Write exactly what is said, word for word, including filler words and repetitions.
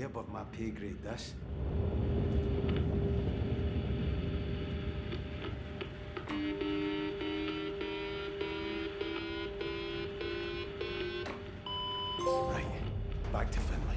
above my pay grade, this. Right, back to Finland.